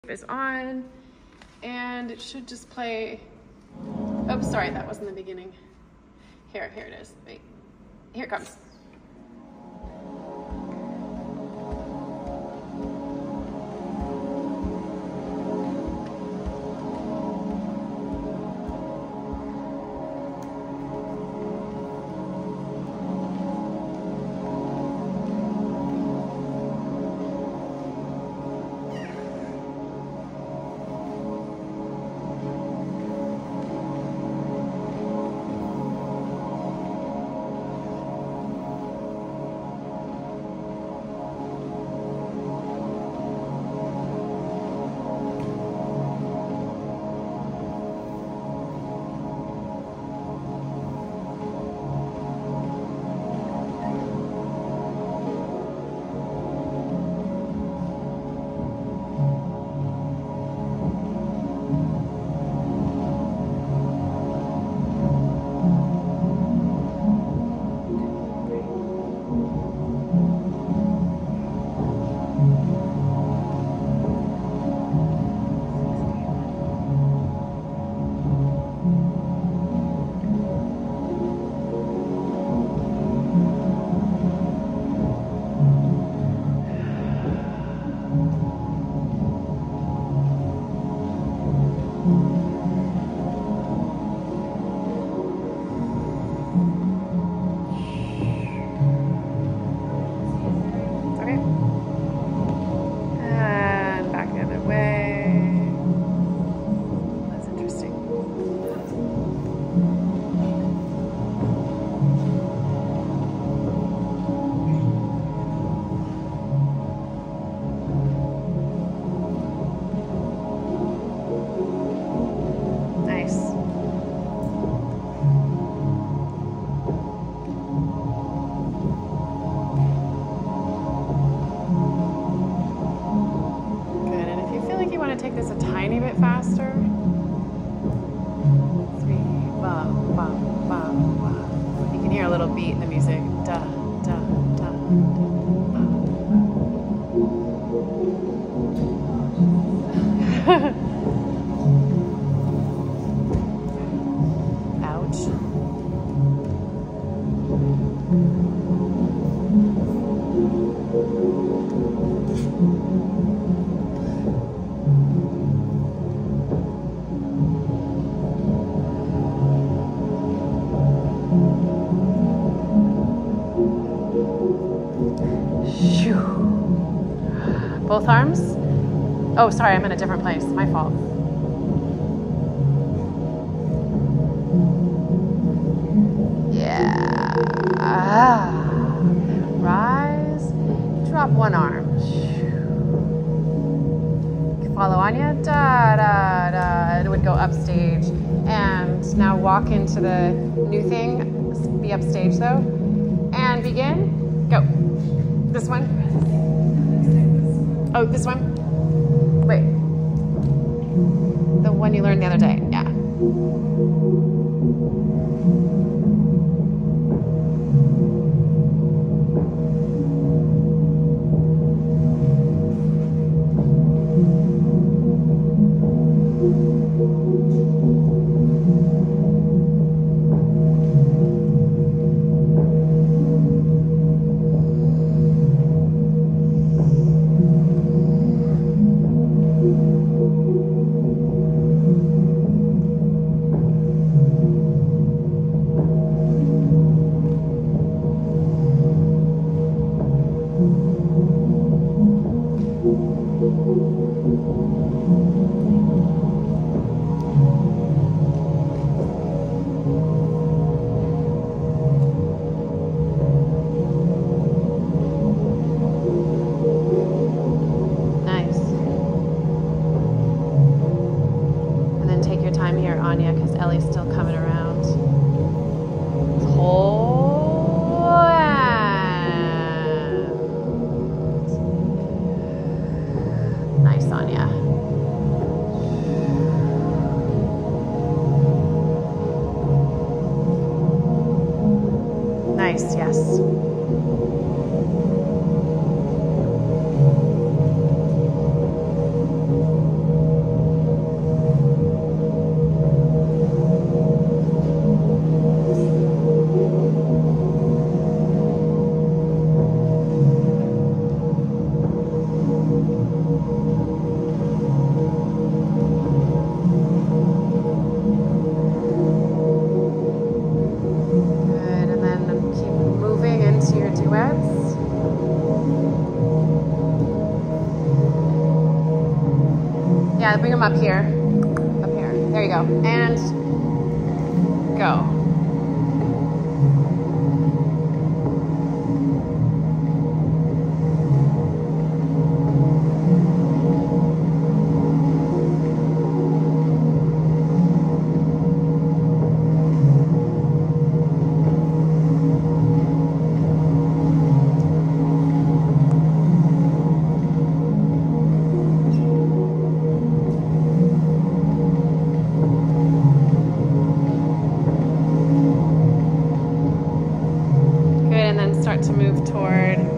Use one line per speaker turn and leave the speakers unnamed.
is on, and it should just play. Oh, sorry, that wasn't the beginning. Here it is. Wait, here it comes. Take this a tiny bit faster. 3, ba, ba, ba, ba. You can hear a little beat in the music. Da, da, da, da, Ouch. Both arms? Oh, sorry, I'm in a different place. My fault. Yeah. Rise. Drop one arm. Follow Anya. Da, da, da. It would go upstage. And now walk into the new thing. Be upstage though. And begin. Go. This one. Oh, this one? Wait. The one you learned the other day, yeah. Anya, because Ellie's still coming around. Hold and... Nice, Anya. Nice, yes. Yeah, bring them up here. Up here. There you go. And go. To move toward